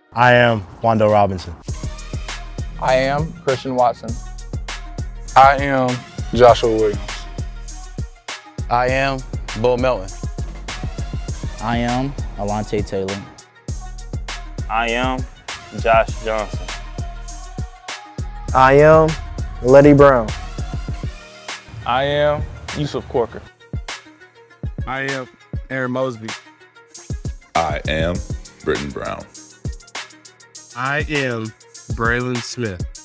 I am Wan'Dale Robinson. I am Christian Watson. I am Joshua Williams. I am Bo Melton. I am Alontae Taylor. I am Josh Johnson. I am Leddie Brown. I am Yusuf Corker. I am Arron Mosby. I am Brittain Brown. I am Breylin Smith.